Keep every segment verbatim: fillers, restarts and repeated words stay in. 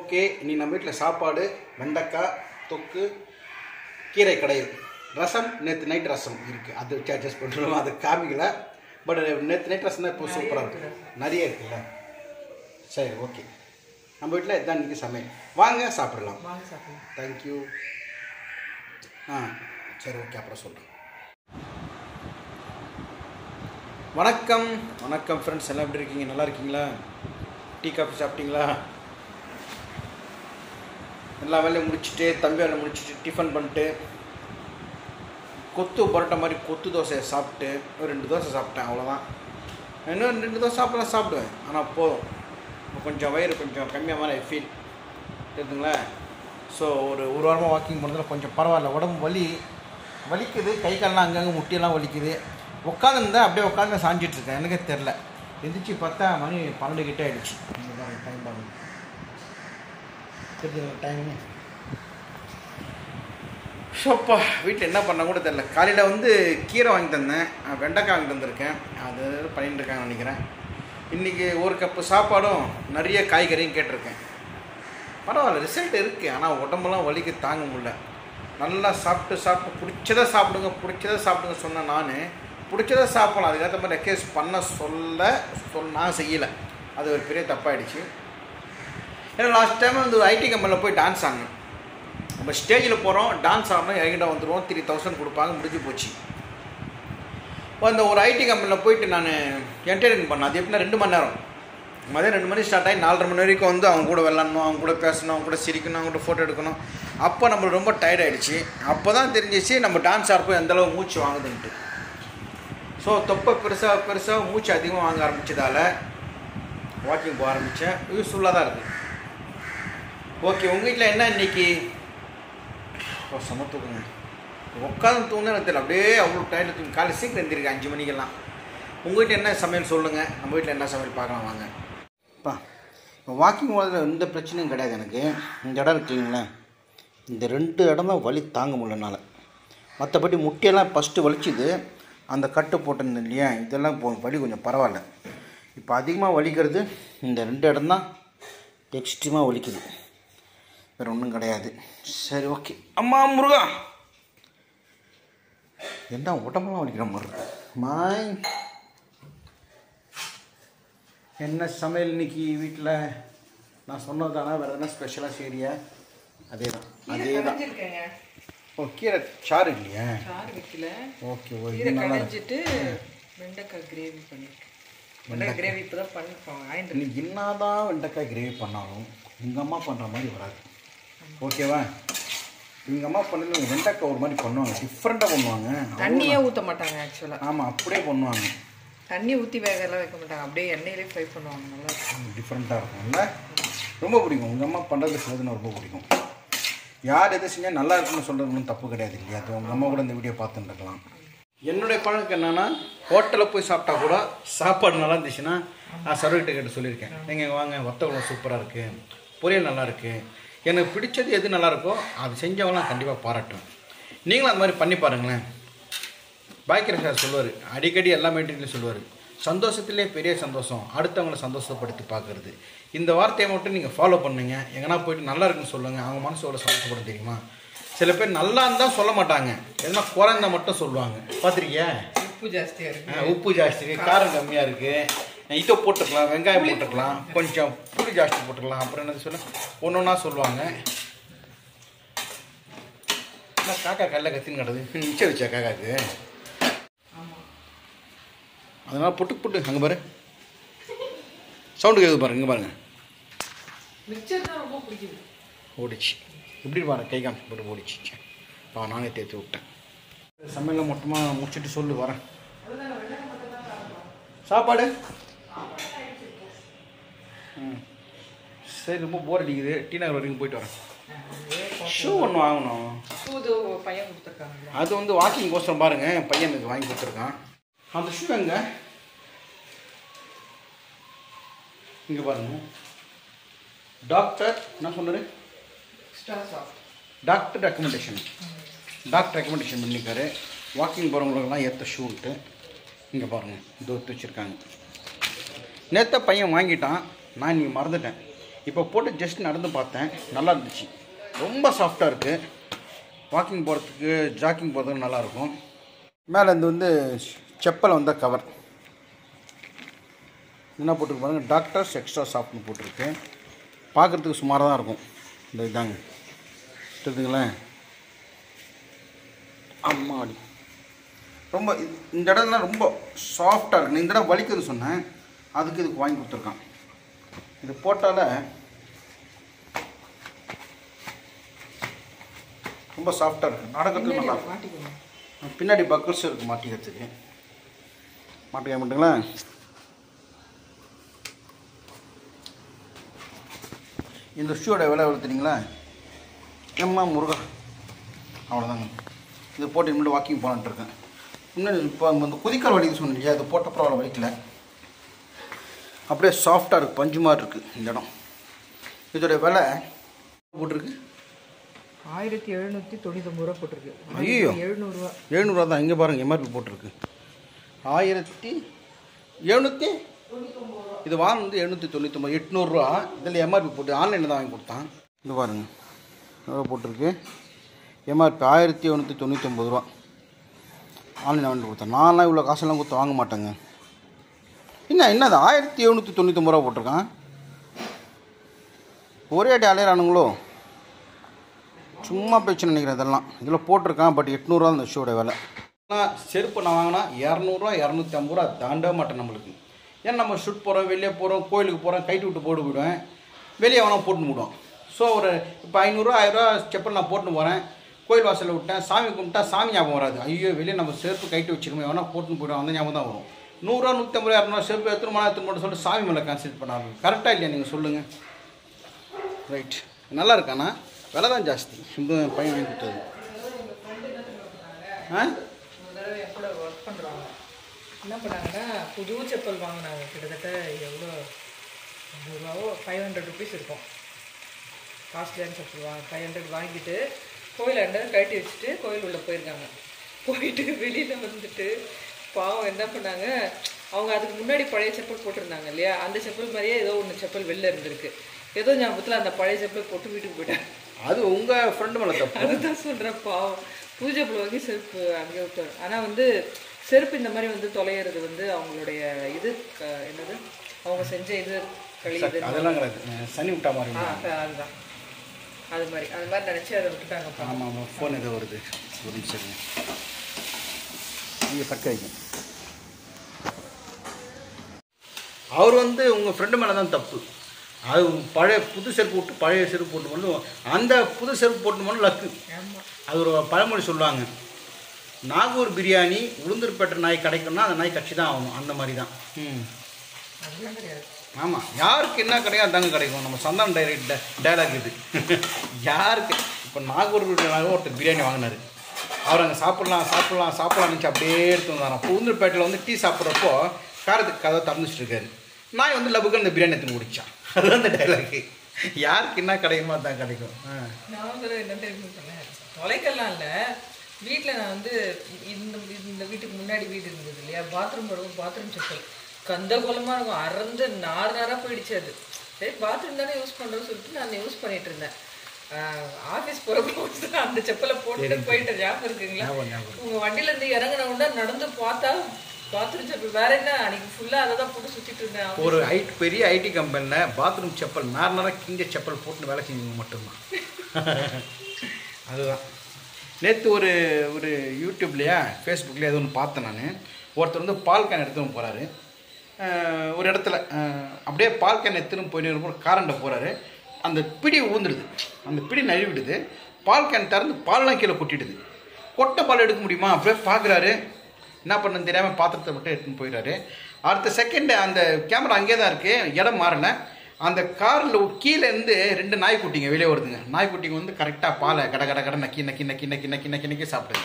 Okay, நீ நம்ம வீட்டில் சாப்பாடு வெண்டைக்காய் தொக்கு கீரை கடையில் ரசம். நேற்று நைட் ரசம் இருக்குது, அது வச்சு அட்ஜஸ்ட் பண்ணுறோம். அது காமிக்கல, பட் நேற்று நைட் ரசம் தான் இப்போ சூப்பராக இருக்குது, நிறைய இருக்குல்ல. சரி ஓகே, நம்ம வீட்டில் இதுதான் இன்றைக்கி சமையல். வாங்க சாப்பிடலாம். வாங்க சாப்பிடலாம். தேங்க்யூ. ஆ சரி ஓகே, அப்புறம் சொல்கிறேன். வணக்கம் வணக்கம் ஃப்ரெண்ட்ஸ், எல்லாம் எப்படி இருக்கீங்க? நல்லா இருக்கீங்களா? டீ காஃபி சாப்பிட்டீங்களா? எல்லா வேலையும் முடிச்சுட்டு தம்பி வேலை முடிச்சுட்டு டிஃபன் பண்ணிட்டு கொத்து பரோட்டா மாதிரி கொத்து தோசையை சாப்பிட்டு ஒரு ரெண்டு தோசை சாப்பிட்டேன், அவ்வளோதான். இன்னும் ரெண்டு தோசை சாப்பிடலாம் சாப்பிடுவேன், ஆனால் போதும். இப்போ கொஞ்சம் வயிறு கொஞ்சம் கம்மியாக மாதிரி ஃபீல் தெரியுதுங்களா. ஸோ ஒரு ஒரு வாரமாக வாக்கிங் பண்ணுறதுல கொஞ்சம் பரவாயில்ல. உடம்பு வலி வலிக்குது, கை காலெலாம் அங்கங்கே முட்டியெல்லாம் வலிக்குது. உட்காந்துருந்தேன், அப்படியே உட்காந்து சாஞ்சிட்ருக்கேன், எனக்கே தெரில. எந்திரிச்சு பார்த்தா மணி பன்னெண்டு கிட்டே ஆகிடுச்சு. டைம் பாருங்க, தெரியுது டைமு. ஸோப்பா வீட்டில் என்ன பண்ண கூட தெரில. காலையில் வந்து கீரை வாங்கி தந்தேன், வெண்டைக்காய் வாங்கி தந்திருக்கேன், அது பண்ணிட்டு இருக்காங்க நினைக்கிறேன். இன்றைக்கி ஒரு கப்பு சாப்பாடும் நிறைய காய்கறியும் கேட்டிருக்கேன். பரவாயில்ல, ரிசல்ட் இருக்குது. ஆனால் உடம்பெல்லாம் வலிக்கு தாங்க முடியல. நல்லா சாப்பிட்டு சாப்பிட்டு பிடிச்சதை சாப்பிடுங்க பிடிச்சதை சாப்பிடுங்க சொன்னேன். நான் பிடிச்சதை சாப்பிடலாம், அதுக்கேற்ற மாதிரி ரெக்வெஸ்ட் பண்ண சொல்ல சொல் நான் செய்யலை. அது ஒரு பெரிய தப்பாகிடுச்சு. ஏன்னா லாஸ்ட் டைம் வந்து ஐடி கம்பெனியில் போய் டான்ஸ் ஆடணும். நம்ம ஸ்டேஜில் போகிறோம், டான்ஸ் ஆடணும், என்கிட்ட வந்துடுவோம், த்ரீ தௌசண்ட் கொடுப்பாங்க, முடிஞ்சு போச்சு. அந்த ஒரு ஐடி கம்பெனியில் போயிட்டு நான் என்டர்டெயின் பண்ணேன். அது எப்படின்னா ரெண்டு மணி நேரம், மதியம் ரெண்டு மணி ஸ்டார்ட் ஆகி நாலரை மணி வரைக்கும் வந்து அவங்க கூட விளாட்ணும், அவங்க கூட பேசணும், அவங்க கூட சிரிக்கணும், அவங்க கூட ஃபோட்டோ எடுக்கணும். அப்போ நம்மளுக்கு ரொம்ப டயர்ட் ஆகிடுச்சு. அப்போ தான் தெரிஞ்சிச்சு நம்ம டான்ஸ் ஆடுறப்போ எந்தளவு மூச்சு வாங்குதுன்ட்டு. ஸோ தொப்பை பெருசாக பெருசாக மூச்சு அதிகமாக வாங்க ஆரம்பித்ததால் வாக்கிங் போக ஆரம்பித்தேன். யூஸ்ஃபுல்லாக தான் இருக்குது. ஓகே, உங்கள் வீட்டில் என்ன இன்றைக்கி? ஓ சம தூக்குங்க, உட்காந்து தூங்க எனக்கு தெரியல, அப்படியே அவ்வளோ டயர்டில் தூங்கி காலையில் சீக்கிரம் எழுந்திருக்கேன், அஞ்சு மணிக்கெல்லாம். உங்கள் வீட்டில் என்ன சமையல் சொல்லுங்கள், நம்ம வீட்டில் என்ன சமையல் பார்க்கலாம் வாங்க. இப்போ இப்போ வாக்கிங் போகிறதுல எந்த பிரச்சனையும் கிடையாது எனக்கு. இந்த இடம் இருக்குங்களா, இந்த ரெண்டு இடம் தான் வலி தாங்க முடியலனால. மற்றபடி முட்டியெல்லாம் ஃபஸ்ட்டு வலிச்சுது, அந்த கட்டு போட்டிருந்தேன் இல்லையா, இதெல்லாம் போ வலி கொஞ்சம் பரவாயில்ல. இப்போ அதிகமாக வலிக்கிறது இந்த ரெண்டு இடம் தான், எக்ஸ்ட்ரீமாக வலிக்குது, வேறு ஒன்றும் கிடையாது. சரி ஓகே. அம்மா முருகா, என்ன உடம்பெல்லாம் வலிக்கிற மாதிரி இருக்கு. மாய் என்ன சமையல் இன்னைக்கு வீட்டில்? நான் சொன்னது தானே, வேறு எதனா ஸ்பெஷலாக சரியா? அதே தான் அதே தான். ஓ கீரை சாறு இல்லையா? சாறு வைக்கல. ஓகே ஓ, கீரை கடைஞ்சிட்டு வெண்டைக்காய் கிரேவி பண்ணிருக்கேன். வெண்டைக்காய் கிரேவி இப்போ தான் பண்ணிருக்கோம். நீ என்னதான் வெண்டைக்காய் கிரேவி பண்ணாலும் எங்கள் அம்மா பண்ணுற மாதிரி வராது, ஓகேவா? எங்கள் அம்மா பண்ணல வெண்டைக்காய் ஒரு மாதிரி பண்ணுவாங்க, டிஃப்ரெண்ட்டாக பண்ணுவாங்க. தண்ணியே ஊற்ற மாட்டாங்க ஆக்சுவலாக. ஆமாம், அப்படியே பண்ணுவாங்க. தண்ணி ஊற்றி வேகலாம் வைக்க மாட்டாங்க, அப்படியே எண்ணெயிலே ஃப்ரை பண்ணுவாங்க. நல்லா இருக்கும், டிஃப்ரெண்ட்டாக இருக்கும்ல, ரொம்ப பிடிக்கும். உங்கள் அம்மா பண்ணுறது சொல்லுதுன்னு ரொம்ப பிடிக்கும். யார் எது செஞ்சால் நல்லா இருக்குன்னு சொல்கிறது ஒன்றும் தப்பு கிடையாது இல்லையா? அது உங்கள் அம்மா கூட இந்த வீடியோ பார்த்துட்டு இருக்கலாம். என்னுடைய பழக்கம் என்னென்னா, ஹோட்டலில் போய் சாப்பிட்டா கூட சாப்பாடு நல்லா இருந்துச்சுன்னா நான் சர்வர்கிட்ட கேட்டு சொல்லியிருக்கேன், நீங்கள் வாங்க வத்த குழம்பு சூப்பராக இருக்குது, பொரியல் நல்லாயிருக்கு, எனக்கு பிடிச்சது எது நல்லாயிருக்கோ அது செஞ்சவங்களாம் கண்டிப்பாக பாராட்டுவேன். நீங்களும் அந்த மாதிரி பண்ணி பாருங்களேன். பாக்கியராஜ் சார் சொல்லுவார், அடிக்கடி எல்லா மெட்டீரியலும் சொல்லுவார், சந்தோஷத்திலே பெரிய சந்தோஷம் அடுத்தவங்களை சந்தோஷப்படுத்தி பார்க்குறது. இந்த வார்த்தையை மட்டும் நீங்கள் ஃபாலோ பண்ணுங்க. எங்கன்னா போயிட்டு நல்லா இருக்குன்னு சொல்லுங்கள், அவங்க மனசோட சந்தோஷப்பட தெரியுமா? சில பேர் நல்லா இருந்தால் சொல்ல மாட்டாங்க, எதனா குறைந்தா மட்டும் சொல்லுவாங்க. பார்த்துருக்கியா? உப்பு ஜாஸ்தியாக இருக்குது, உப்பு ஜாஸ்தி இருக்குது, காரம் கம்மியாக இருக்குது, இதை போட்டுக்கலாம், வெங்காயம் போட்டுக்கலாம், கொஞ்சம் புளி ஜாஸ்தி போட்டுக்கலாம், அப்புறம் என்ன சொல்ல ஒன்று ஒன்றா சொல்லுவாங்க. காக்கா கல்ல கத்தின்னு கிடது நிச்சயம் வச்சா காக்காக்கு. அதனால் புட்டு புட்டு அங்கே பாரு, சவுண்டு கேட்குது பாருங்க, இங்கே பாருங்க, ஓடிச்சு. இப்படி பாருங்க, கை காமிச்சு போட்டு ஓடிச்சு. பா நானே தேர்த்து விட்டேன். சமையலை மொத்தமாக முடிச்சுட்டு சொல்லு வரேன். சாப்பாடு ம் சரி, ரொம்ப போர் அடிக்குது, டி நகர் வரைக்கும் போயிட்டு வரேன். ஷூ ஒன்று வாங்கணும், பையன் கொடுத்துருக்காங்க. அது வந்து வாக்கிங் கோசம் பாருங்கள், என் பையனுக்கு வாங்கி கொடுத்துருக்கான். அந்த ஷூ எங்க? இங்கே பாருங்க, டாக்டர் என்ன சொன்னார்? டாக்டர் ரெக்கமெண்டேஷன் டாக்டர் ரெக்கமெண்டேஷன் பண்ணியிருக்காரு. வாக்கிங் போகிறவங்களுக்கெல்லாம் ஏற்ற ஷூன்ட்டு இங்கே பாருங்கள், இது ஒத்து வச்சுருக்காங்க. நேற்று பையன் வாங்கிட்டான், நான் இன்றைக்கி மறந்துட்டேன். இப்போ போட்டு ஜஸ்ட் நடந்து பார்த்தேன், நல்லா இருந்துச்சு. ரொம்ப சாஃப்டாக இருக்குது. வாக்கிங் போகிறதுக்கு ஜாக்கிங் போகிறதுக்கு நல்லாயிருக்கும். மேலே இருந்து வந்து செப்பல் வந்த கவர் என்ன போட்டிருக்கு பாருங்கள், டாக்டர்ஸ் எக்ஸ்ட்ரா சாஃப்ட்னு போட்டிருக்கு. பார்க்குறதுக்கு சுமாராக தான் இருக்கும். இந்த இதாங்க தெரியுதுங்களேன். அம்மாடி ரொம்ப இந்த இடம்லாம் ரொம்ப சாஃப்டாக இருக்குண்ணே. இந்த இடம் வலிக்குதுன்னு சொன்னேன், அதுக்கு இதுக்கு வாங்கி கொடுத்துருக்கான். இது போட்டால் ரொம்ப சாஃப்டாக இருக்குது, நடக்கிறதுக்கு நல்லா இருக்கும். பின்னாடி பக்கல்ஸ் இருக்குது மாட்டிக்கிறதுக்கு. மாட்டிக்க மாட்டீங்களா? இந்த ஷூவோட விலை எவ்வளோ தெரியுங்களா? எம்மா முருகா, அவ்வளோதாங்க. இது போட்டு இனிமேல் வாக்கிங் போகலான்ட்டு இருக்கேன். இன்னும் இப்போ அந்த குதிக்கால் வலிக்கு சொன்னேன் இல்லையா, அது போட்டப்பறம் அவ்வளோ வலிக்கல. அப்படியே சாஃப்டாக இருக்குது, பஞ்சு மாதிரி இருக்குது இந்த இடம். இதோடைய விலை போட்டிருக்கு ஆயிரத்தி எழுநூற்றி தொண்ணூத்தொம்பது ரூபா போட்டிருக்கு. ஐயோ, எழுநூறுவா எழுநூறுவா தான். இங்கே பாருங்கள், எம்ஆர்பி போட்டிருக்கு ஆயிரத்தி எழுநூற்றி. இது வாங்க வந்து எழுநூற்றி தொண்ணூற்றொம்பது, எட்நூறுரூவா. இதில் எம்ஆர்பி போட்டு ஆன்லைனில் தான் வாங்கி கொடுத்தான். இது பாருங்கள் எவ்வளோ போட்டிருக்கு. எம்ஆர்பி ஆயிரத்தி எழுநூற்றி தொண்ணூற்றொம்பது ரூபா. ஆன்லைனில் வாங்கி கொடுத்தேன். நான்லாம் இவ்வளோ காசெல்லாம் கொடுத்து வாங்க மாட்டேங்க. என்ன என்னது ஆயிரத்தி எழுநூற்றி தொண்ணூற்றொம்பது ரூபா போட்டிருக்கான். ஒரே அடி அலையிறானுங்களோ, சும்மா பேச்சு நினைக்கிறேன். இதெல்லாம் இதில் போட்டிருக்கான். பட் எட்நூறுவா இந்த ஷூவோட விலை. ஆனால் செருப்பு நான் வாங்கினா இரநூறுவா இரநூத்தி ஐம்பது ரூபா தாண்டவே மாட்டேன் நம்மளுக்கு. ஏன்னா நம்ம ஷூட் போகிறோம், வெளியே போகிறோம், கோயிலுக்கு போகிறோம், கைட்டு விட்டு போட்டு போயிடுவேன், வெளியே வேணால் போட்டுன்னு போடுவோம். ஸோ ஒரு இப்போ ஐநூறுரூவா ஆயிரரூவா செப்பல் நான் போட்டுன்னு போகிறேன், கோயில் வாசலில் விட்டேன், சாமி கும்பிட்டா சாமி ஞாபகம் வராது. ஐயோ வெளியே நம்ம செருப்பு கைட்டு வச்சுருக்கோம், எவனா போட்டுன்னு போய்டும், அந்த ஞாபகம் தான் வரும். நூறுரூவா நூற்றி ஐம்பது ரூபா இரநூறுவா செருப்பு எடுத்துன்னு மணி எடுத்துன்னு போட்டு சொல்லிட்டு சாமி மேலே கான்சன்ட்ரேட் பண்ணாங்க. கரெக்டாக இல்லையா நீங்கள் சொல்லுங்கள்? ரைட், நல்லா இருக்காண்ணா, விலை தான் ஜாஸ்தி. இந்த பையன் வாங்கி கொடுத்தது. ஆ ஒர்க் பண்ணுறாங்க. என்ன பண்ணாங்கன்னா புது செப்பல் வாங்கினாங்க. கிட்டத்தட்ட எவ்வளோ நூறுரூவாவோ ஃபைவ் ஹண்ட்ரட் ருபீஸ் இருக்கும். காஸ்ட்லியான செப்பல் வாங்க ஃபைவ் ஹண்ட்ரட் வாங்கிட்டு கோயில் அண்டர் கட்டி வச்சுட்டு கோயில் உள்ளே போயிருக்காங்க. போயிட்டு வெளியில் வந்துட்டு பாவம் என்ன பண்ணாங்க, அவங்க அதுக்கு முன்னாடி பழைய செப்பல் போட்டிருந்தாங்க இல்லையா, அந்த செப்பல் மாதிரியே ஏதோ ஒன்று செப்பல் வெளில இருந்திருக்கு. ஏதோ ஞாபகத்தில் அந்த பழைய செப்பல் போட்டு வீட்டுக்கு போயிட்டாங்க. அது உங்கள் ஃப்ரெண்டு மேலே தப்பு. அதுதான் சொல்கிறேன், பாவம் புது செப்பல் வாங்கி செருப்பு அங்கே விட்டார். ஆனால் வந்து செருப்பு இந்த மாதிரி வந்து தொலைகிறது வந்து அவங்களுடைய இது என்னது அவங்க செஞ்ச இது கழியுது, அதெல்லாம் சனி விட்டா மாதிரி. ஆ அதுதான் அது மாதிரி அது மாதிரி நினச்சி அதை விட்டுட்டாங்க. ஆமாம் ஆமாம், ஃபோன் ஏதோ வருது, ஒரு நிமிஷம் நீங்கள் தக்க வைக்கும். அவர் வந்து உங்கள் ஃப்ரெண்டு மேலே தான் தப்பு. அது பழைய புது செருப்பு போட்டு பழைய செருப்பு போட்டு மட்டும் அந்த புது செருப்பு போட்டு மட்டும் லக்கு. அது ஒரு பழமொழி சொல்லுவாங்க, நாகூர் பிரியாணி உளுந்தூர்பேட்டை நாய் கிடைக்கும்னா அந்த நாய் கட்சி தான் ஆகும். அந்த மாதிரி தான். ம் அதெல்லாம் கிடையாது. ஆமாம், யாருக்கு என்ன கிடைக்கும் அதாங்க கிடைக்கும். நம்ம சந்தானம் டைரக்ட் டைலாக் இது. யாருக்கு இப்போ நாகூர் ஒருத்தர் பிரியாணி வாங்கினார், அவர் அங்கே சாப்பிட்லாம் சாப்பிட்லாம் சாப்பிட்லாம் நினச்சி அப்படியே எடுத்து வந்தார். அப்போ உளுந்தூர்பேட்டையில் வந்து டீ சாப்பிட்றப்போ காரத்துக்கு கதை திறந்துச்சிட்டு இருக்காரு. நாய் வந்து லபுக்கு அந்த பிரியாணி எடுத்துன்னு குடிச்சான். அதுதான் அந்த டைலாக்கு. யாருக்கு என்ன கிடைக்குமோ தான் கிடைக்கும். நான் வந்து என்ன தெரியும் பண்ணேன், தொலைக்கெல்லாம் இல்லை, வீட்டில் நான் வந்து இந்த இந்த வீட்டுக்கு முன்னாடி வீடு இருந்தது இல்லையா, பாத்ரூம் போடுவோம், பாத்ரூம் செப்பல் கந்த கோலமாக இருக்கும், அறந்து நார் நாராக போயிடுச்சு. அது சரி பாத்ரூம் தானே யூஸ் பண்ணுறோன்னு சொல்லிட்டு நான் யூஸ் பண்ணிட்டு இருந்தேன். ஆஃபீஸ் போகிறப்போ அந்த செப்பலை போட்டுட்டு போயிட்டு ஞாபகம் இருக்குங்களா? உங்கள் வண்டியிலேருந்து இறங்கின உடனே நடந்து பார்த்தா பாத்ரூம் செப்பல் வேற என்ன, அன்னைக்கு ஃபுல்லாக அதை தான் போட்டு சுற்றிட்டு இருந்தேன். ஒரு ஐடி பெரிய ஐடி கம்பெனியில் பாத்ரூம் செப்பல் நார்மலாக கிங்க செப்பல் போட்டுன்னு வேலை செஞ்சவங்க மட்டும்தான். அதுதான் நேற்று ஒரு ஒரு யூடியூப்லையா ஃபேஸ்புக்லேயே எது ஒன்று பார்த்தேன் நான். ஒருத்தர் வந்து பால் கேன் எடுத்துன்னு போகிறாரு ஒரு இடத்துல, அப்படியே பால் கேன் எடுத்துன்னு போயிட்டு இருக்கும்போது காரண்டை போகிறாரு, அந்த பிடி ஊந்துடுது, அந்த பிடி நழுவிடுது, பால் கேன் திறந்து பால்லாம் கீழே கொட்டிடுது. கொட்டை பால் எடுக்க முடியுமா? அப்படியே பார்க்குறாரு, என்ன பண்ணுன்னு தெரியாமல் பாத்திரத்தை மட்டும் எடுத்துன்னு போயிடுறாரு. அடுத்த செகண்டு அந்த கேமரா அங்கே தான் இருக்குது, இடம் மாறலை. அந்த காரில் கீழேருந்து ரெண்டு நாய்க்குட்டிங்க வெளியே வருதுங்க. நாய்க்குட்டிங்க வந்து கரெக்டாக பாலை கட கட கடை நக்கி நக்கி நக்கி நக்கி நக்கி நக்கி நக்கி சாப்பிடுது.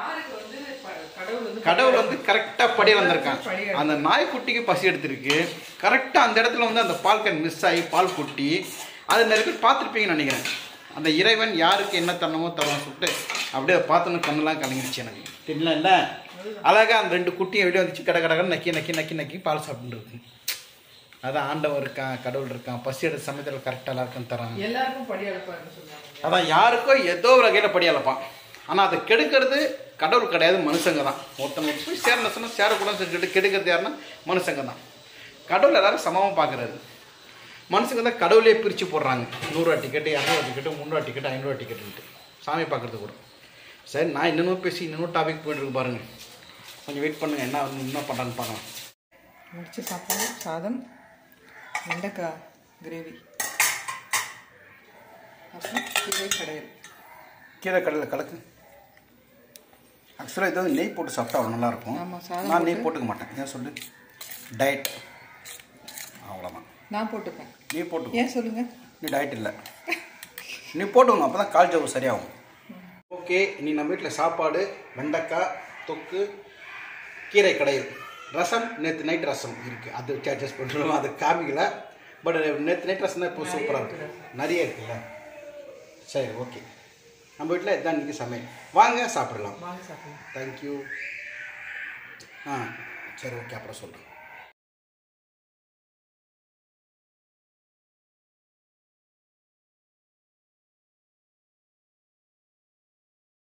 கடவுள் வந்து கரெக்டாக படியில் வந்திருக்கான். அந்த நாய்க்குட்டிக்கு பசி எடுத்துருக்கு. கரெக்டாக அந்த இடத்துல வந்து அந்த பால் கேன் மிஸ் ஆகி பால் கொட்டி அது நிறைய பேர் பார்த்துருப்பீங்கன்னு நினைக்கிறேன். அந்த இறைவன் யாருக்கு என்ன தரணுமோ தரணும் சொல்லிட்டு அப்படியே பார்த்தோன்னு கண்ணெல்லாம் கலங்கிடுச்சு எனக்கு. தெரியல இல்லை அழகாக அந்த ரெண்டு குட்டியை வெளியே வந்துச்சு, கடை கடை நக்கி நக்கி நக்கி நக்கி பால் சாப்பிட்டுருக்கு. அதான் ஆண்டவர் இருக்கான், கடவுள் இருக்கான், பசி எடுத்த சமயத்தில் கரெக்டாக எல்லாருக்கும் தராங்க. எல்லாருக்கும் படி அளப்பாருன்னு சொல்லுவாங்க. அதான் யாருக்கோ ஏதோ ஒரு வகையில் படி அளப்பான். ஆனால் அதை கெடுக்கிறது கடவுள் கிடையாது, மனுஷங்க தான். ஒருத்தவங்க போய் சேரணும் சொன்னால் சேரக்கூடாதுன்னு சொல்லிட்டு கெடுக்கிறது யாருன்னா மனுஷங்க தான். கடவுள் எல்லாரும் சமமாக பார்க்குறாரு. மனுஷங்க தான் கடவுளே பிரித்து போடுறாங்க. நூறுரூவா டிக்கெட்டு, இரநூறுவா டிக்கெட்டு, முந்நூறுவா டிக்கெட்டு, ஐநூறுவா டிக்கெட்டுன்ட்டு சாமி பார்க்குறது கூட. சரி, நான் இன்னும் பேசி இன்னும் டாபிக் போய்ட்டுருக்கு பாருங்கள். கொஞ்சம் வெயிட் பண்ணுங்கள், என்ன என்ன பண்ணுறான்னு பார்க்கலாம். முடிச்ச சாப்பாடு, சாதம், வெண்டைக்காய் கிரேவி, அப்புறம் கீரை கடையல். கீரை கடையில் கலக்கு. ஆக்சுவலாக இது வந்து நெய் போட்டு சாப்பிட்டா அவ்வளோ நல்லாயிருக்கும். ஆமாம், சாதம் நான் நெய் போட்டுக்க மாட்டேன். ஏன் சொல்லு, டயட். அவ்வளோதான். நான் போட்டுப்பேன். நீ போட்டு ஏன் சொல்லுங்கள்? நீ டயட் இல்லை, நீ போட்டுக்கணும், அப்போ தான் கால் ஜவு சரியாகும். ஓகே, நீ நம்ம வீட்டில் சாப்பாடு, வெண்டைக்காய் தொக்கு, கீரை கடையில், ரசம். நேற்று நைட் ரசம் இருக்குது, அது வச்சு அட்ஜஸ்ட் பண்ணிடுவோம். அது காமிக்கல, பட் நேற்று நைட் ரசம் தான் இப்போ சூப்பராக இருக்குது. நிறைய இருக்குல்ல. சரி, ஓகே, நம்ம வீட்டில் இதுதான் இன்றைக்கி சமையல். வாங்க சாப்பிடலாம். வாங்க சாப்பிடலாம். தேங்க்யூ. ஆ சரி, ஓகே, அப்புறம் சொல்கிறேன்.